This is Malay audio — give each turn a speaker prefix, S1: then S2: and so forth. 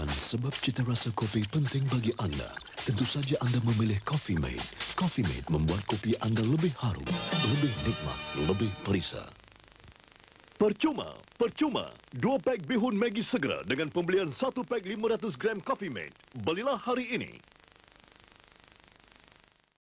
S1: sebab cita rasa kopi penting bagi anda, tentu saja anda memilih Coffee Mate. Coffee Mate membuat kopi anda lebih harum, lebih nikmat, lebih perisa.
S2: Percuma. 2 pak bihun Maggi segera dengan pembelian 1 pak 500 gram Coffee Mate. Belilah hari ini.